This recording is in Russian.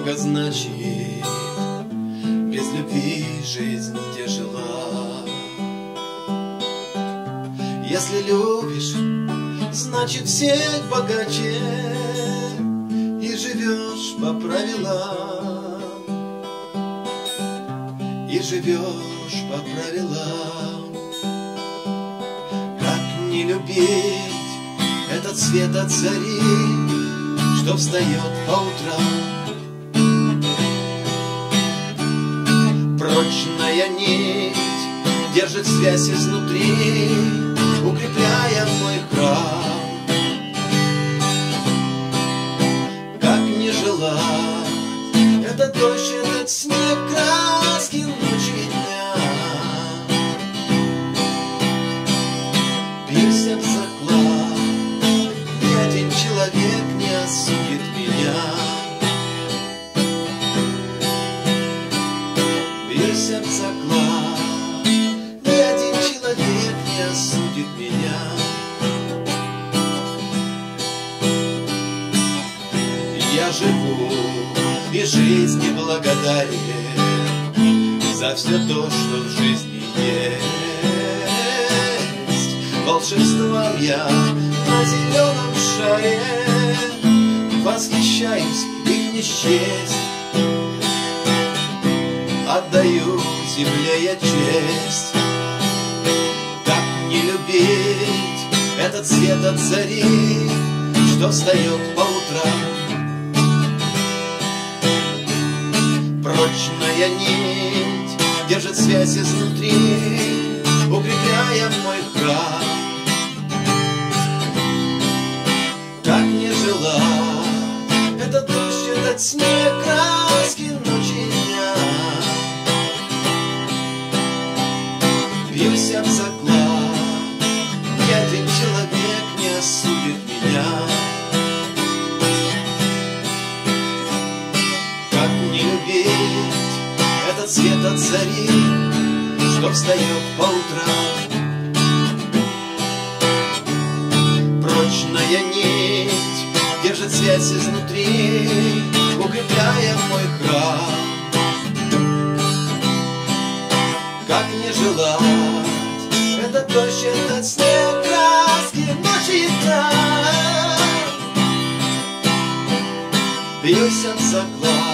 много значит без любви жизнь тяжела. Если любишь, значит всех богаче, и живешь по правилам, и живешь по правилам. Как не любить этот свет от зари, что встает по утрам? Прочная нить держит связь изнутри, укрепляя мой храм. Как не желать этот дождь, этот снег, краски ночи и дня. Бился в заклад, ни один человек не осудит меня. Бился в заклад, ни один человек не осудит меня. Я живу и жизни благодарен за все то, что в жизни есть. Волшебством я на зеленом шаре восхищаюсь, их не счесть. Отдаю земле я честь. Как не любить этот свет от зари, что встает по утрам? Прочная нить держит связь изнутри, укрепляя мой храм. Как не желать этот дождь, этот снег, краски ночи и дня. Бьюся в заклад, ни один человек не осудит меня. Как не любить этот свет от зари, что встает по утрам? Прочная нить держит связь изнутри, укрепляя мой храм. Как не желать этот дождь, этот снег, краски ночи и дня. Бьюся в заклад,